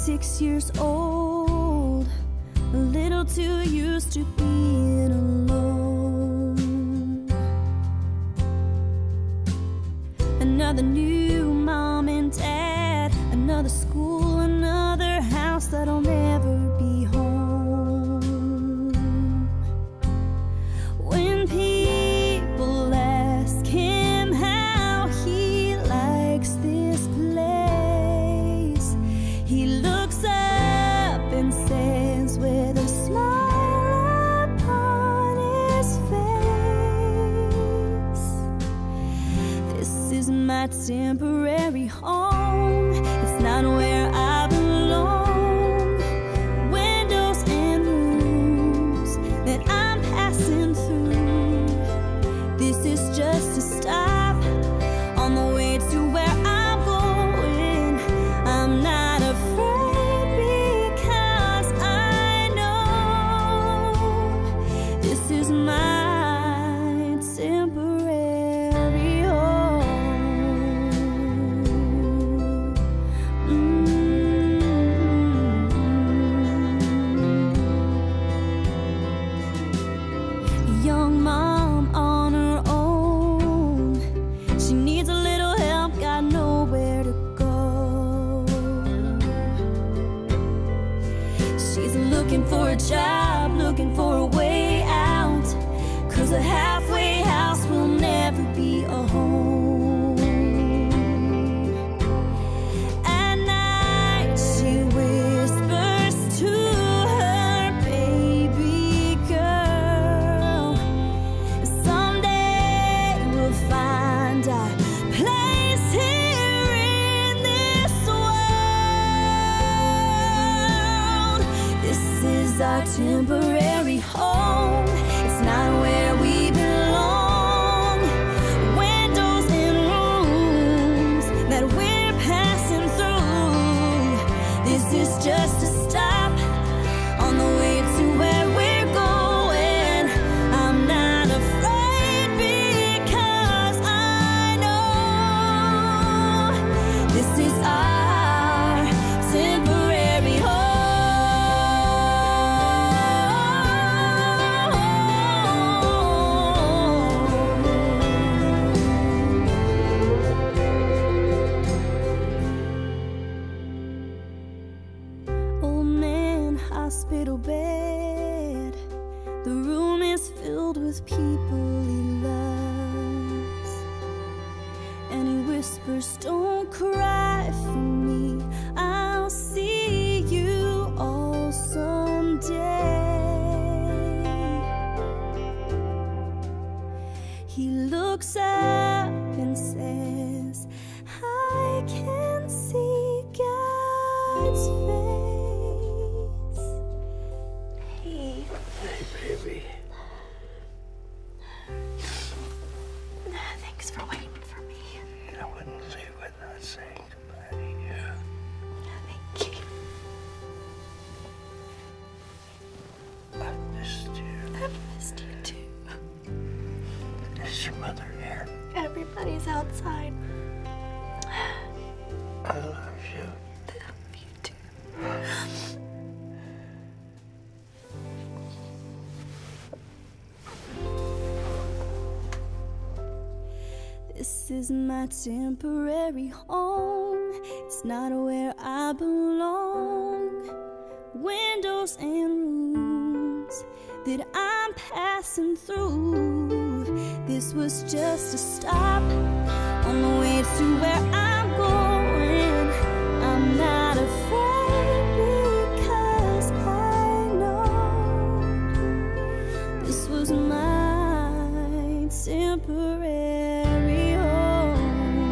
6 years old, a little too used to being alone. Another new mom and dad, another school, another house that'll never be home. When people ask him how he likes this place, he looks up and says with a smile upon his face, "This is my temporary home. It's not where I belong. Windows and rooms that I'm passing through. This is just a stop on the way to where I'm going. I'm not afraid because I know this is my temporary home." Young mom on her own, she needs a little help, got nowhere to go. She's looking for a job, looking for a way out, 'cause a halfway house will never be a home. At night she whispers to her baby girl, "Someday we'll find our place here in this world. This is our temporary home. It's not where we belong. Windows and rooms that we're passing through. This is just a stop on the way to where we're going. I'm not afraid because I know this is our temporary home." Old man, hospital bed. The room is filled with people he loves, and he whispers, "Don't cry for me. I'll see you all someday." He looks up and says, "I can see God's face." Hey. Hey, baby. Thanks for waiting for me. I wouldn't leave without saying goodbye to you. Thank you. I missed you. I've missed you too. Is your mother here? Everybody's outside. I love you. You too. This is my temporary home. It's not where I belong. Windows and rooms that I'm passing through. This was just a stop on the way to where I'm going. I'm not afraid because I know this was my temporary home.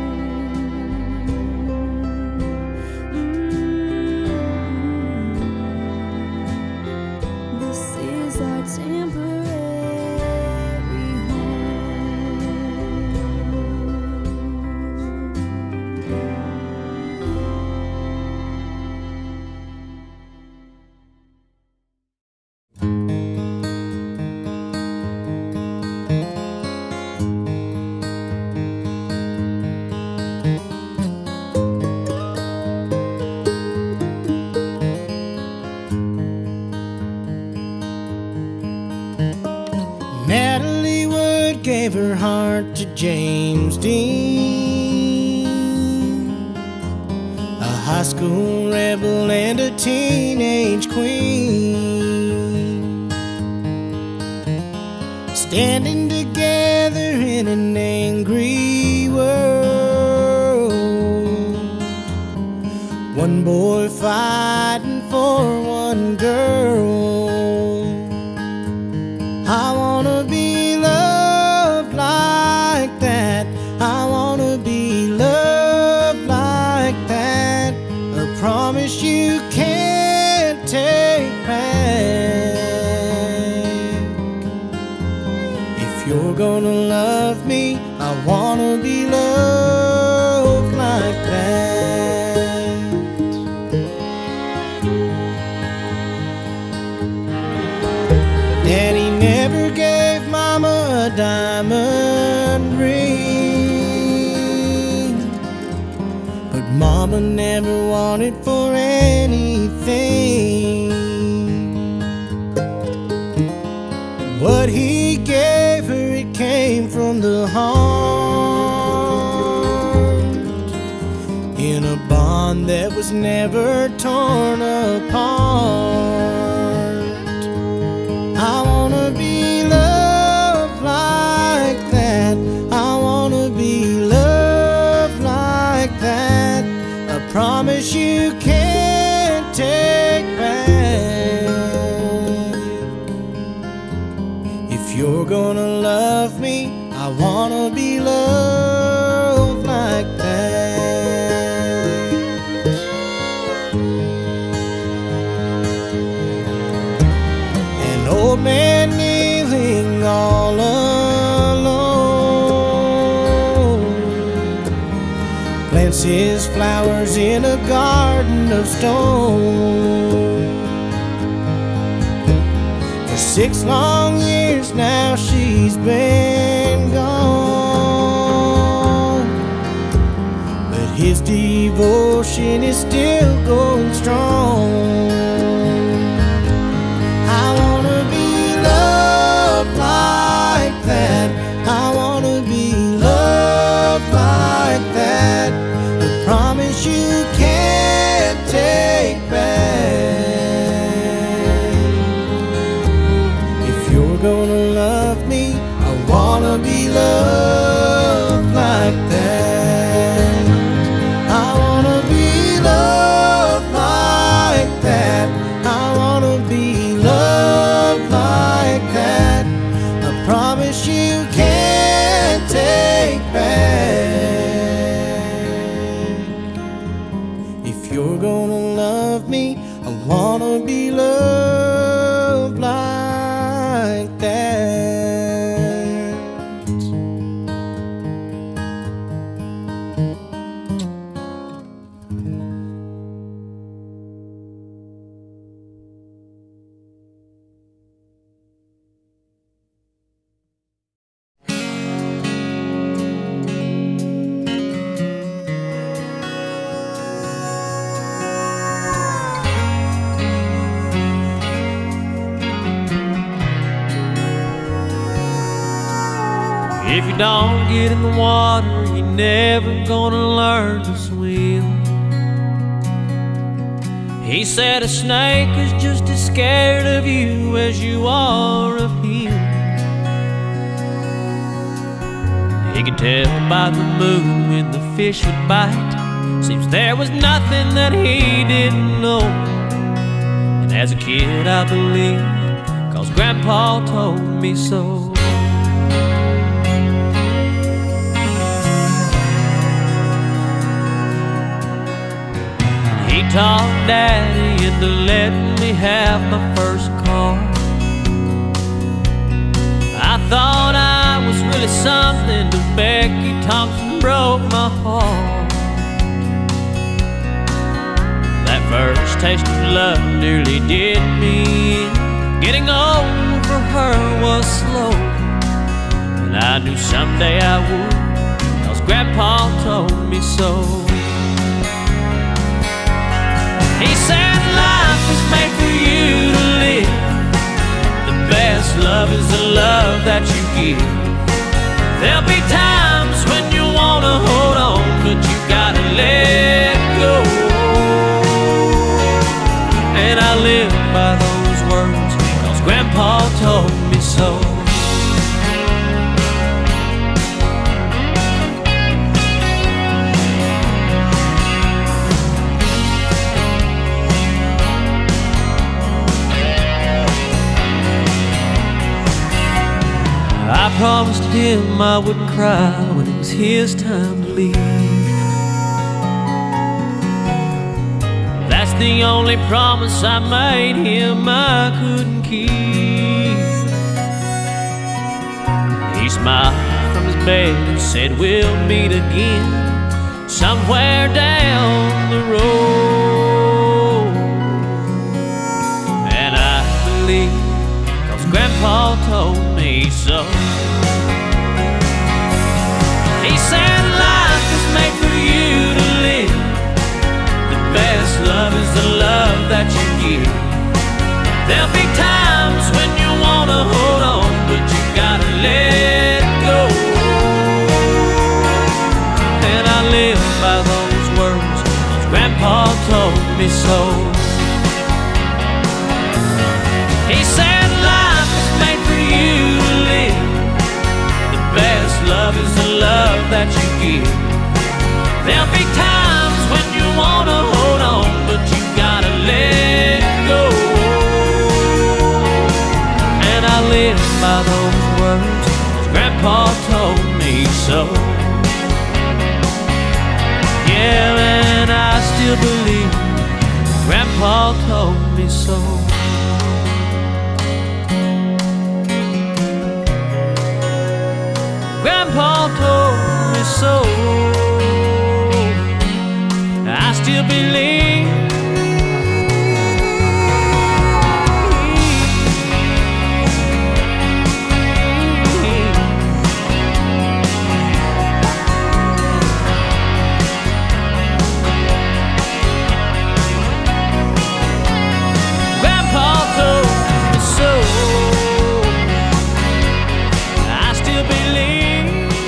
This is our temporary home. gave her heart to James Dean, a high school rebel and a teenage queen, standing together in an angry world. One boy fighting for one girl. I wanna be loved like that. I wanna be loved like that. A promise you can't take back. If you're gonna love me, I wanna be loved like that. Daddy never gave Mama a diamond ring, but Mama never wanted for anything. What he gave her, it came from the heart, in a bond that was never torn apart. I wanna be loved like that. I wanna be loved like that. A promise you can't take back. If you're gonna love me, I wanna be loved like that. Old man kneeling all alone plants his flowers in a garden of stone. For 6 long years now she's been gone, but his devotion is still going strong. I wanna be loved like that. A promise you can't take back. If you're gonna love me, I wanna be loved like that. I wanna be loved like that. I wanna be loved like that. A promise you can't take back. If you're gonna love me, I wanna be loved like that. If you don't get in the water, you're never gonna learn to swim. He said a snake is just as scared of you as you are of him. He could tell by the moon when the fish would bite. Seems there was nothing that he didn't know. And as a kid I believed, 'cause Grandpa told me so. He talked Daddy into letting me have my first car. I thought I was really something, but Becky Thompson broke my heart. That first taste of love nearly did me in. Getting old for her was slow, and I knew someday I would, 'cause Grandpa told me so. He said life is made for you to live. The best love is the love that you give. told me so. I promised him I wouldn't cry when it was his time to leave. That's the only promise I made him I couldn't keep. He smiled from his bed and said we'll meet again somewhere down the road. And I believe, 'cause Grandpa told me so. He said life is made for you to live. The best love is the love that you give. There'll be times when you wanna hold on, but you gotta let go. And I live by those words, 'cause Grandpa told me so. He said life is made for you to live. The best love is the love that you give. There'll be times when you wanna hold on, but you gotta let go. And I live by those words, 'cause Grandpa told me so. Yeah, and I still believe Grandpa told me so. Grandpa told me so. I still believe. Grandpa told me so. I still believe.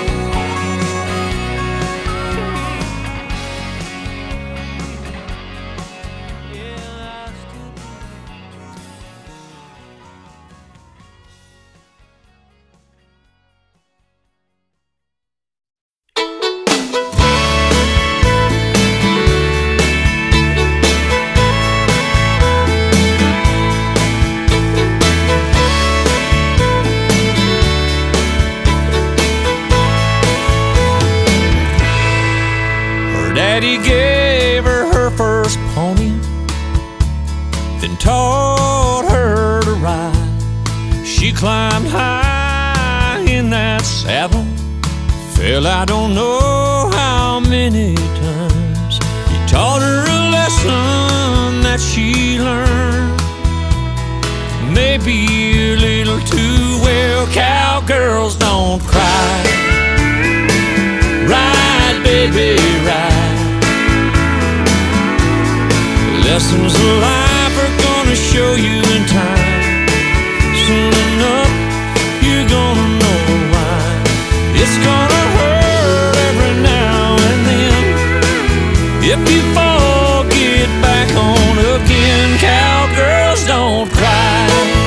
Daddy gave her her first pony, then taught her to ride. She climbed high in that saddle, fell I don't know how many times. He taught her a lesson that she learned, maybe a little too well. Cowgirls don't cry. Ride, baby, ride. Lessons of life are gonna show you in time. Soon enough, you're gonna know why. It's gonna hurt every now and then. If you fall, get back on again. Cowgirls don't cry.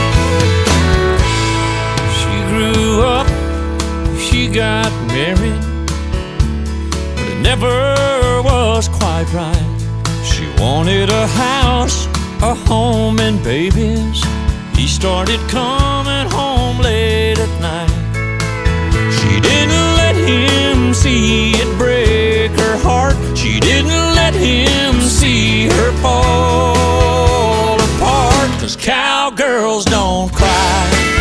She grew up, she got married, but it never was quite right. She wanted a house, a home, and babies. He started coming home late at night. She didn't let him see it break her heart. She didn't let him see her fall apart. 'Cause cowgirls don't cry.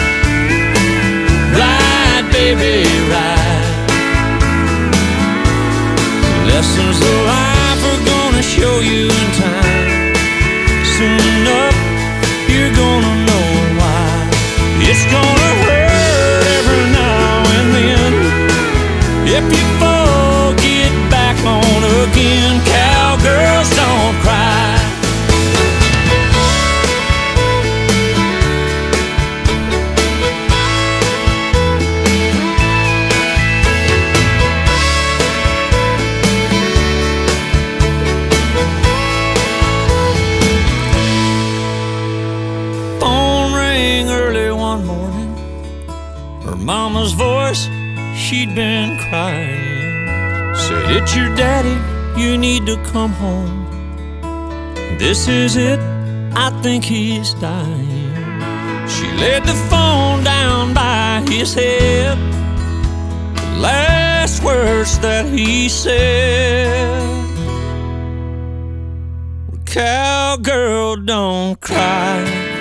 Ride, baby, ride. Lessons of life are gonna show you in time. Soon enough, you're gonna know why. It's gonna hurt every now and then. If you fall, get back on again. Cowgirls don't cry. one morning, her mama's voice, she'd been crying, said, "It's your daddy, you need to come home. This is it, I think he's dying." She laid the phone down by his head. The last words that he said, "Cowgirl, don't cry.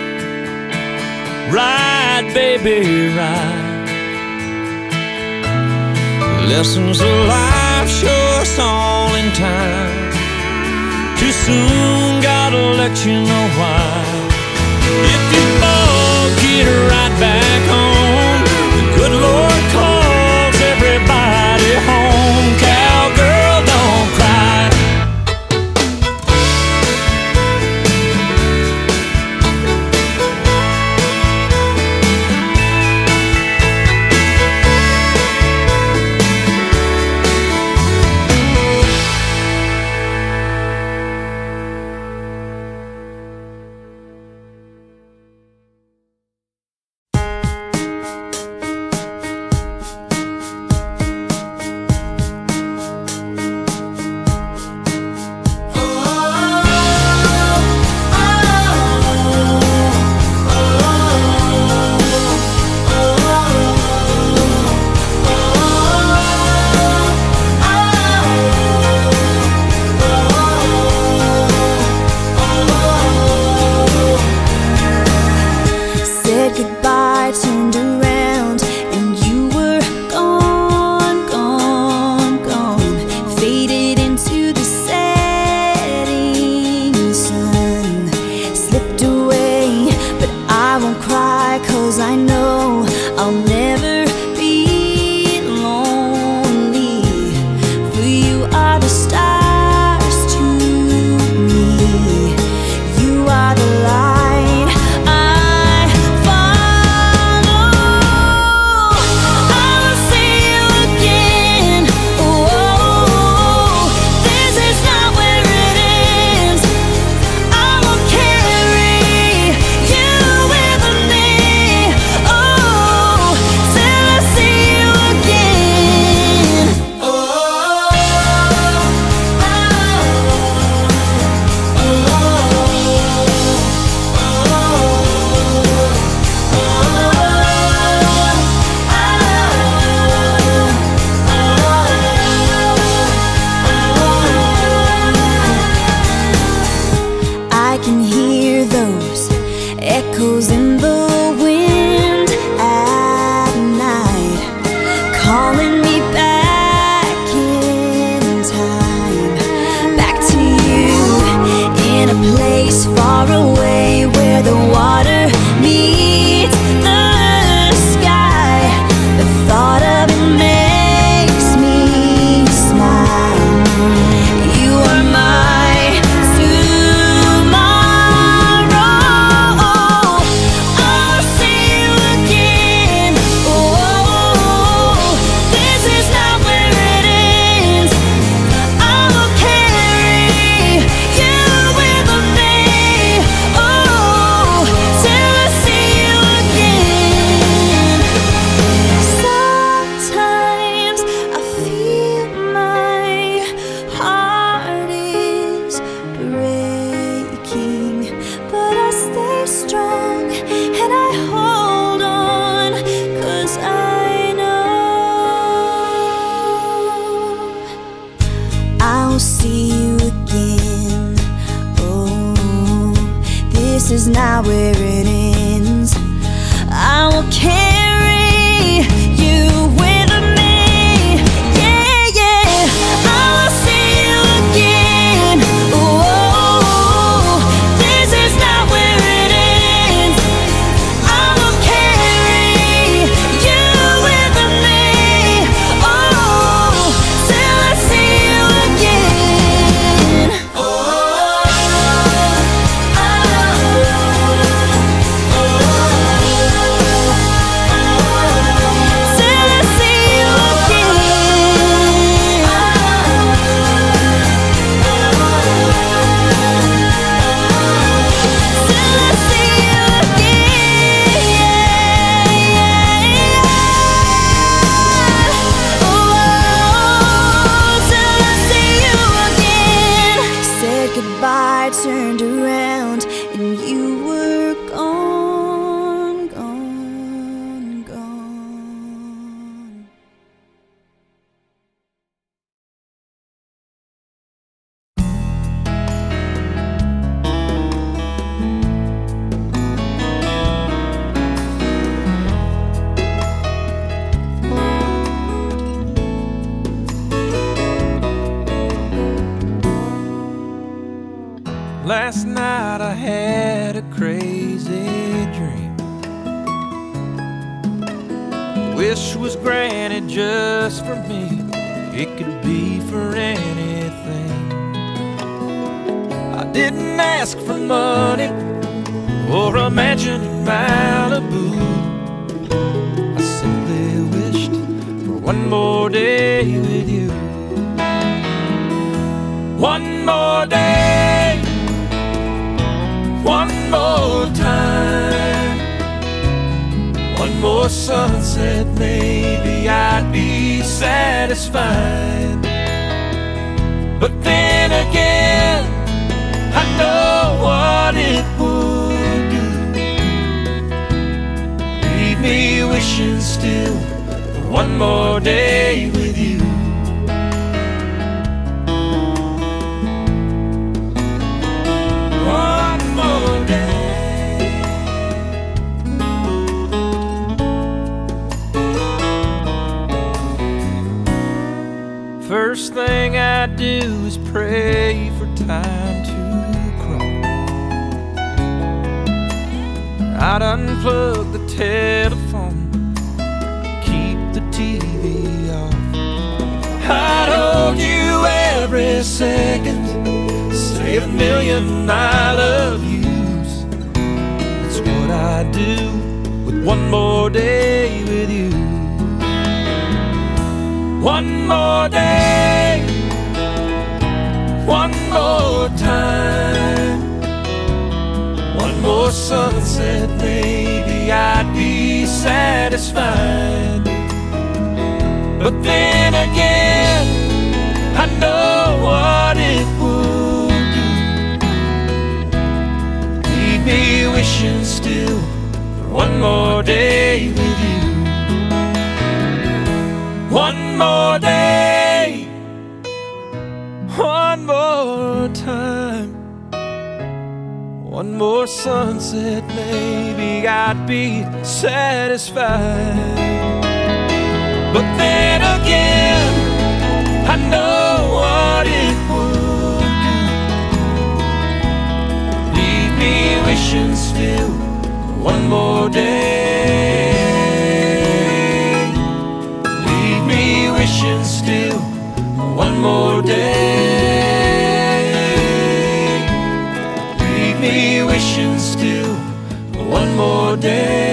Ride, baby, ride. Lessons of life show us all in time. Too soon, gotta let you know why. If you fall, get right back home. The good Lord calls everybody home. Cowgirl, don't cry." is not where it ends. I will carry you with me. Yeah, yeah. I will see you again. Oh, this is not where it ends. I will carry you with me. Oh, till I see you again. Oh, oh, oh, oh. easy dream. Wish was granted just for me. It could be for anything. I didn't ask for money or a mansion in Malibu. I simply wished for one more day with you. One more day, one more time, one more sunset, maybe I'd be satisfied. But then again, I know what it would do. Leave me wishing still for one more day with you. First thing I do is pray for time to crawl. I'd unplug the telephone, keep the TV off. I'd hold you every second, say a million I love yous. That's what I'd do with one more day with you. One more day, one more time, one more sunset, maybe I'd be satisfied. But then again, I know what it would do. Leave me wishing still for one more day with you. One more day, one more time, one more sunset, maybe I'd be satisfied. But then again, I know what it would do. Leave me wishing still for one more day. Wishing still one more day. Leave me wishing still one more day.